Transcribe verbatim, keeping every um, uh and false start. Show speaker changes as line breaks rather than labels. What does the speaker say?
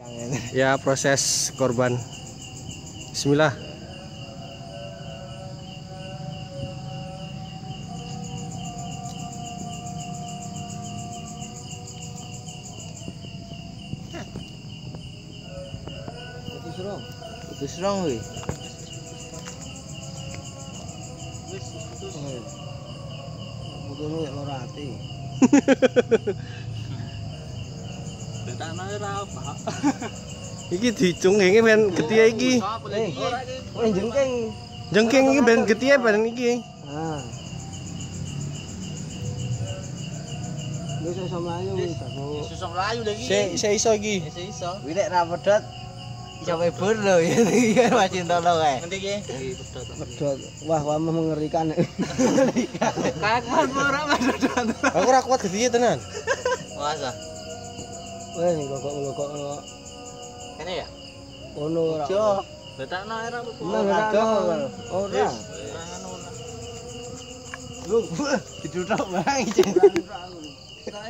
Ya, proses korban. Bismillah.
Serong. Itu serong weh.
Wis putus.
Mudune ora ati.
Bentakno ora apa.
Iki dicung iki ben getihe iki.
Eh, kowe jengking.
Jengking iki ben getihe ben iki.
Ah. Wis iso mlayu wis aku.
Susah mlayu lagi.
Se se iso iki.
Iso iso.
Wilek ra pedhot. Iso webur lho iki kan masih tolo kae.
Nanti ki. Pedhot.
Pedhot. Wah, wah mengerikan.
Kapan ora pedhot.
Aku ora kuat getihe tenan.
Masa.
Weh, kok kok
Kene ya?
ono ora.
Jo. Bentakno ora apa-apa.
Ora ora. Ora.
Ora ngono.
Lu, didutok bang.